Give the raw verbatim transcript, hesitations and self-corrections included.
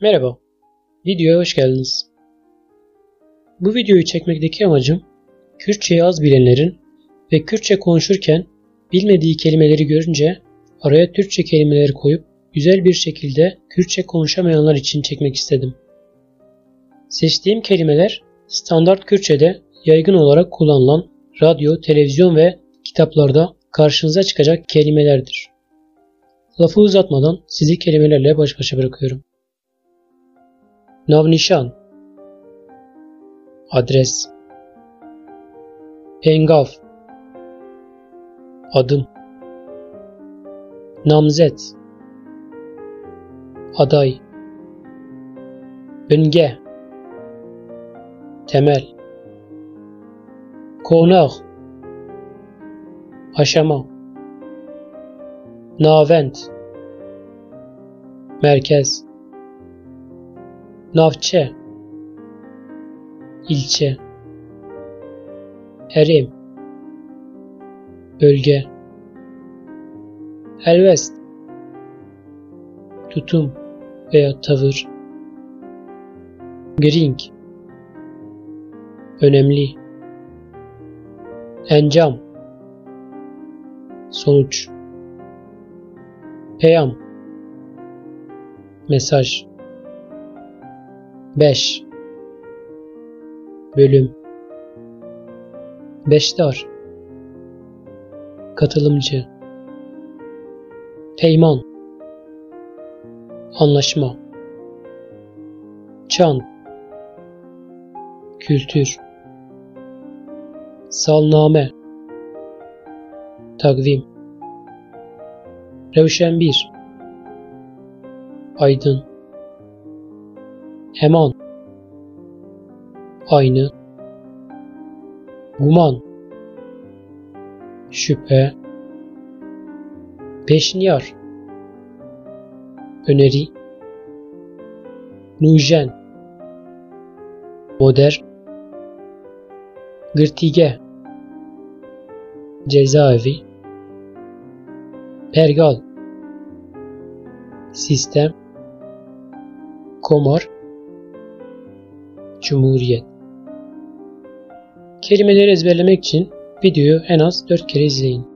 Merhaba, videoya hoş geldiniz. Bu videoyu çekmekteki amacım, Kürtçeyi az bilenlerin ve Kürtçe konuşurken bilmediği kelimeleri görünce araya Türkçe kelimeleri koyup güzel bir şekilde Kürtçe konuşamayanlar için çekmek istedim. Seçtiğim kelimeler standart Kürtçe'de yaygın olarak kullanılan radyo, televizyon ve kitaplarda karşınıza çıkacak kelimelerdir. Lafı uzatmadan sizi kelimelerle baş başa bırakıyorum. Navnişan, adres, pengav, adım, namzet, aday, önge, temel, konak, aşama, navent, merkez, navçe, ilçe, erim, bölge, helvest, tutum veya tavır, gring, önemli, encam, sonuç, peyam, mesaj, beş, bölüm, beşdar, katılımcı, peyman, anlaşma, çan, kültür, salname, takvim, revşenbir, aydın, heman, aynı, guman, şüphe, peşniyar, öneri, nujen, modern, gırtige, cezaevi, pergal, sistem, komar, cumhuriyet. Kelimeleri ezberlemek için videoyu en az dört kere izleyin.